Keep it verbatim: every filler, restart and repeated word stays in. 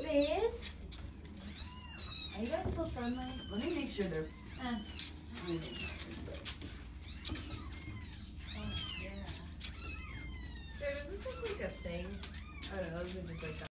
puppies. Are you guys still friendly? Let me make sure they're. Eh. Oh, yeah. Dude, is this like, like a thing? I don't know, this is just like that.